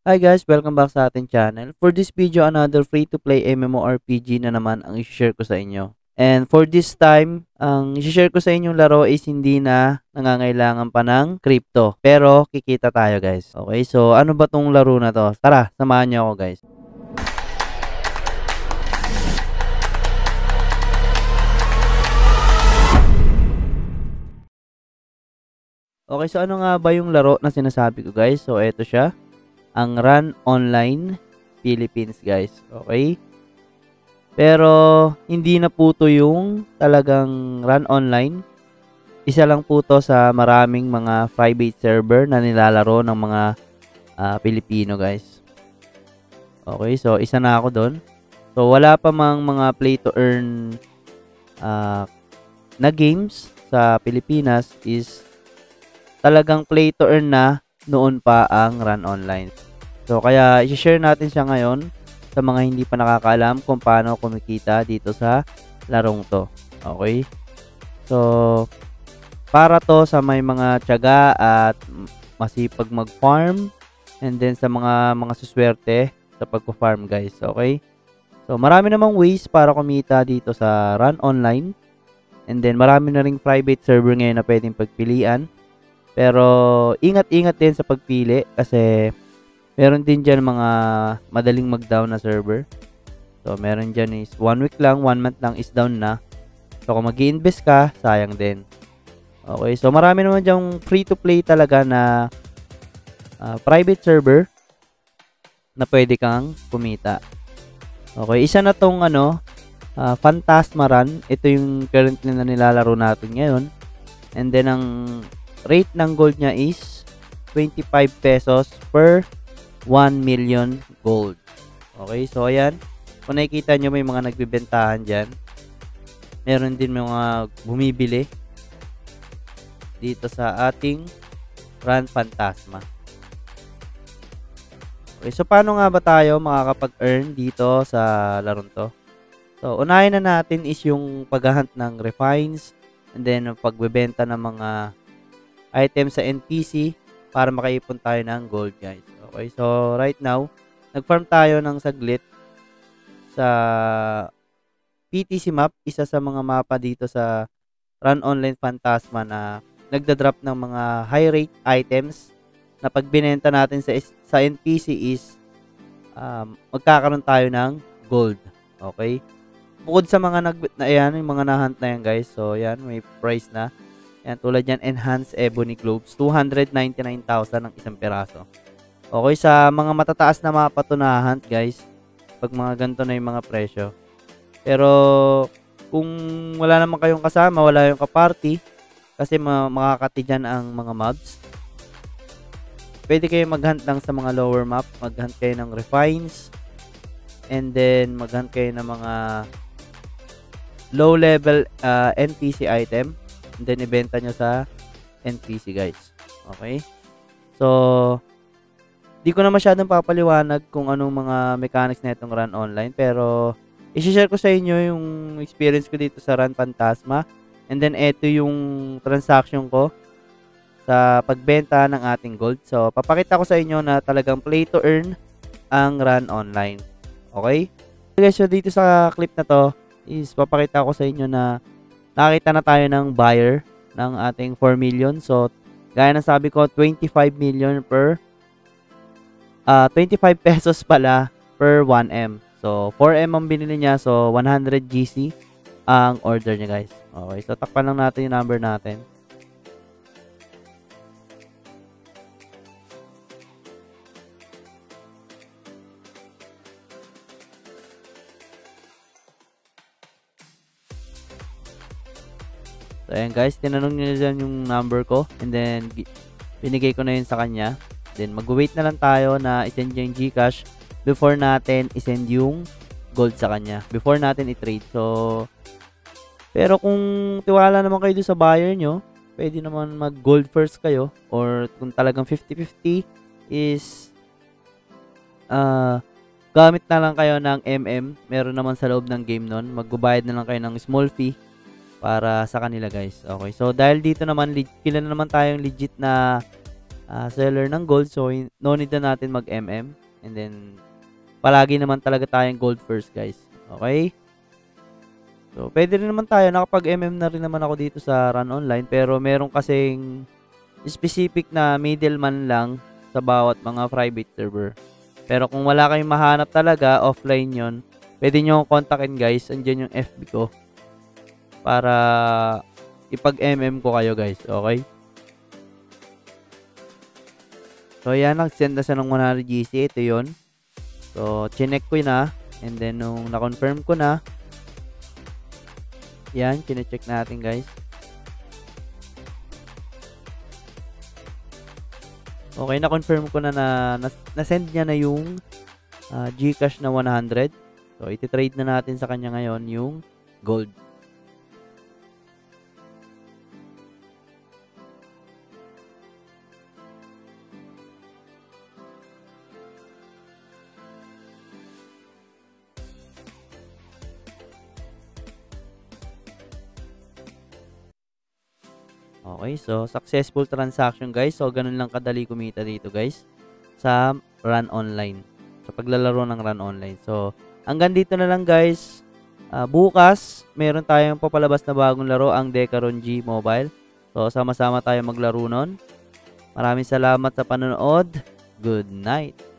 Hi guys, welcome back sa ating channel. For this video, another free-to-play MMORPG na naman ang i-share ko sa inyo. And for this time, ang i-share ko sa inyong laro is hindi na nangangailangan pa ng crypto. Pero kikita tayo guys. Okay, so ano ba tong laro na to? Tara, samahan niyo ako guys. Okay, so ano nga ba yung laro na sinasabi ko guys? So eto siya. Ang Run Online Philippines guys. Okay? Pero hindi na po to yung talagang Run Online. Isa lang po to sa maraming mga private server na nilalaro ng mga Pilipino guys. Okay, so isa na ako doon. So wala pa mang mga play to earn na games sa Pilipinas, is talagang play to earn na noon pa ang Run Online. So kaya i-share natin siya ngayon sa mga hindi pa nakakaalam kung paano kumikita dito sa larong to. Okay? So para to sa may mga tiyaga at masipag mag-farm, and then sa mga suswerte sa pagpo-farm guys. Okay? So marami namang ways para kumita dito sa Run Online, and then marami na ring private server ngayon na pwedeng pagpilian. Pero ingat-ingat din sa pagpili kasi meron din dyan mga madaling mag-down na server. So meron dyan is 1 week lang, 1 month lang is down na. So kung mag-i-invest ka, sayang din. Okay, so marami naman dyan free-to-play talaga na private server na pwede kang kumita. Okay, isa na tong Phantasma Run. Ito yung currently na nilalaro natin ngayon. And then ang rate ng gold niya is 25 pesos per 1 million gold. Okay, so ayan. Kung nakikita nyo, may mga nagbibentahan dyan. Meron din mga bumibili dito sa ating Run Phantasma. Okay, so paano nga ba tayo makakapag-earn dito sa laron to? So, unahin na natin is yung paghahunt ng refines, and then pagbebenta ng mga items sa NPC para makaipon tayo ng gold guys. Okay, so right now, nag-farm tayo ng saglit sa PTC map, isa sa mga mapa dito sa Run Online Phantasma na nagda-drop ng mga high rate items na pag binenta natin sa NPC is magkakaroon tayo ng gold. Okay? Bukod sa mga yung mga na-hunt na yan guys. So yan, may price na. Yan, tulad yan, Enhanced Ebony Globes, 299,000 ang isang peraso. Okay, sa mga matataas na mapa to na hunt guys, pag mga ganito na yung mga presyo. Pero kung wala naman kayong kasama, wala yung kaparty, kasi makakati dyan ang mga mobs, pwede kayo mag-hunt lang sa mga lower map, mag-hunt kayo ng refines, and then mag-hunt kayo ng mga low level NPC item, and then ibenta nyo sa NPC guys. Okay? So di ko na masyadong papaliwanag kung anong mga mechanics na itong Run Online, pero i-share ko sa inyo yung experience ko dito sa Run Phantasma, and then ito yung transaction ko sa pagbenta ng ating gold. So papakita ko sa inyo na talagang play to earn ang Run Online. Okay? Okay, so dito sa clip na to is papakita ko sa inyo na nakita na tayo ng buyer ng ating 4 million. So, gaya ng sabi ko, 25 million per 25 pesos pala per 1M. So, 4M ang binili niya. So, 100 GC ang order niya guys. Okay, so takpan lang natin yung number natin. So, ayan guys, tinanong niya dyan yung number ko, and then binigay ko na yun sa kanya. Then mag-wait na lang tayo na isend yung GCASH before natin isend yung gold sa kanya, before natin i-trade. So pero kung tiwala naman kayo sa buyer nyo, pwede naman mag-gold first kayo, or kung talagang 50-50 is gamit na lang kayo ng meron naman sa loob ng game nun. Magbabayad na lang kayo ng small fee para sa kanila guys. Okay, so dahil dito naman kilala naman tayong legit na seller ng gold. So, no need na natin mag-MM. And then, palagi naman talaga tayong gold first, guys. Okay? So, pwede rin naman tayo. Nakapag-MM na rin naman ako dito sa Run Online. Pero, meron kasing specific na middleman lang sa bawat mga private server. Pero, kung wala kayong mahanap talaga, offline yon, pwede nyo kontakin, guys. Andyan yung FB ko. Para ipag-MM ko kayo, guys. Okay? So, yan. Nag-send na siya ng 100 GC. Ito yun. So, chinek ko na. And then, nung na-confirm ko na, yan, chinecheck natin, guys. Okay, na-confirm ko na na-send niya na yung GCASH na 100. So, iti-trade na natin sa kanya ngayon yung gold. Okay, so successful transaction, guys. So, ganun lang kadali kumita dito, guys, sa Run Online. Sa paglalaro ng Run Online. So, hanggang dito na lang, guys. Bukas, meron tayong papalabas na bagong laro, ang Decaron G Mobile. So, sama-sama tayo maglaro nun. Maraming salamat sa panonood. Good night.